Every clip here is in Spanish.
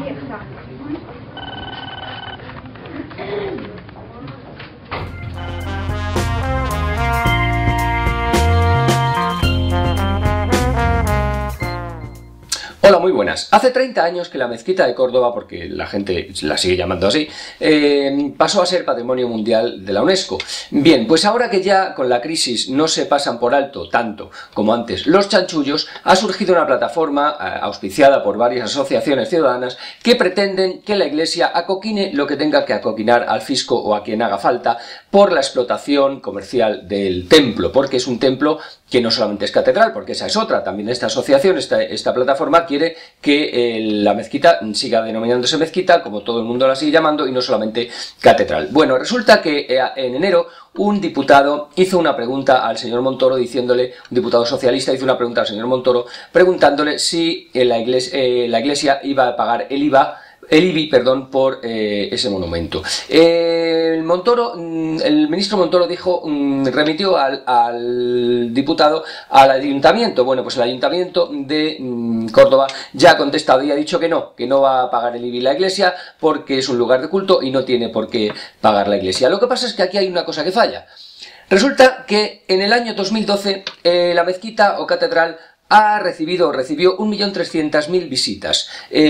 Hola, muy buenas. Hace 30 años que la mezquita de Córdoba, porque la gente la sigue llamando así, pasó a ser Patrimonio Mundial de la UNESCO. Bien, pues ahora que ya con la crisis no se pasan por alto tanto como antes los chanchullos, ha surgido una plataforma auspiciada por varias asociaciones ciudadanas que pretenden que la Iglesia acoquine lo que tenga que acoquinar al fisco o a quien haga falta por la explotación comercial del templo, porque es un templo que no solamente es catedral, porque esa es otra, también esta asociación, esta plataforma quiere que la mezquita siga denominándose mezquita, como todo el mundo la sigue llamando, y no solamente catedral. Bueno, resulta que en enero un diputado hizo una pregunta al señor Montoro diciéndole, un diputado socialista hizo una pregunta al señor Montoro preguntándole si la Iglesia iba a pagar el IBI, por ese monumento. El ministro Montoro remitió al diputado al ayuntamiento. Bueno, pues el ayuntamiento de Córdoba ya ha contestado y ha dicho que no va a pagar el IBI la Iglesia porque es un lugar de culto y no tiene por qué pagar la Iglesia. Lo que pasa es que aquí hay una cosa que falla. Resulta que en el año 2012 la mezquita o catedral recibió 1.300.000 visitas.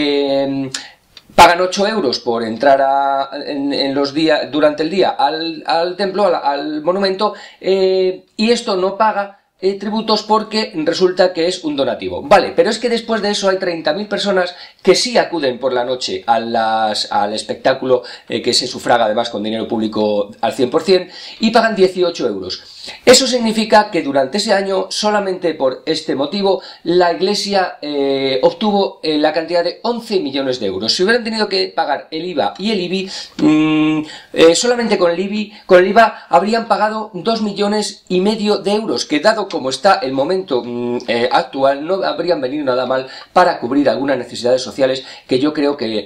Pagan 8 euros por entrar durante el día al templo, al monumento, y esto no paga tributos porque resulta que es un donativo. Vale, pero es que después de eso hay 30.000 personas que sí acuden por la noche al espectáculo que se sufraga además con dinero público al 100% y pagan 18 euros. Eso significa que durante ese año, solamente por este motivo, la Iglesia obtuvo la cantidad de 11 millones de euros. Si hubieran tenido que pagar el IVA y el IBI, solamente con el IVA habrían pagado 2,5 millones de euros, que dado como está el momento actual, no habrían venido nada mal para cubrir algunas necesidades sociales que yo creo que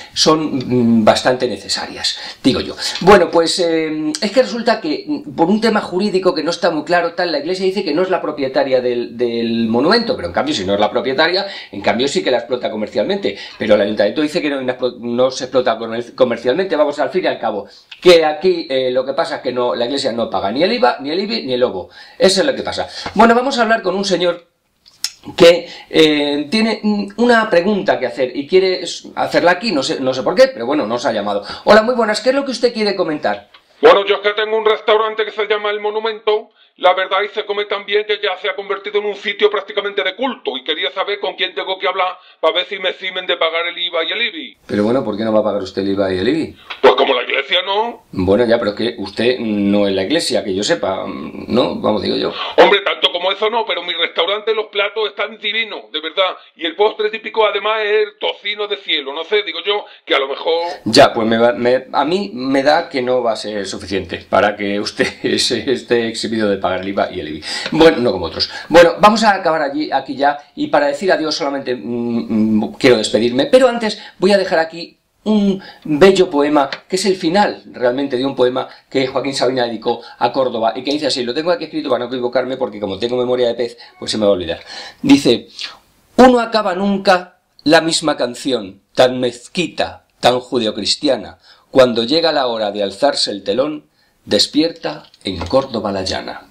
son bastante necesarias, digo yo. Bueno, pues es que resulta que por un tema jurídico que no está muy claro, la Iglesia dice que no es la propietaria del monumento, pero en cambio si no es la propietaria, en cambio sí que la explota comercialmente, pero el ayuntamiento dice que no se explota comercialmente. Vamos, al fin y al cabo, que aquí lo que pasa es que la Iglesia no paga ni el IVA, ni el IBI, ni el OBO. Eso es lo que pasa. Bueno, vamos a hablar con un señor que tiene una pregunta que hacer y quiere hacerla aquí, no sé por qué, pero bueno, nos ha llamado. Hola, muy buenas, ¿qué es lo que usted quiere comentar? Bueno, yo es que tengo un restaurante que se llama El Monumento, la verdad, y se come tan bien que ya se ha convertido en un sitio prácticamente de culto, y quería saber con quién tengo que hablar para ver si me cimen de pagar el IVA y el IBI. Pero bueno, ¿por qué no va a pagar usted el IVA y el IBI? Pues como la Iglesia no. Bueno, ya, pero es que usted no es la Iglesia, que yo sepa, ¿no? Vamos, digo yo. Hombre, tanto como eso no, pero mi restaurante, los platos están divinos, de verdad, y el postre típico además es el tocino de cielo, no sé, digo yo, que a lo mejor... Ya, pues a mí me da que no va a ser suficiente para que usted esté exhibido de pagar el IVA y el IBI. Bueno, no como otros. Bueno, vamos a acabar aquí ya, y para decir adiós solamente quiero despedirme, pero antes voy a dejar aquí un bello poema, que es el final realmente de un poema que Joaquín Sabina dedicó a Córdoba, y que dice así, lo tengo aquí escrito para no equivocarme, porque como tengo memoria de pez, pues se me va a olvidar. Dice: uno acaba nunca la misma canción, tan mezquita, tan judeocristiana, cuando llega la hora de alzarse el telón, despierta en Córdoba la llana.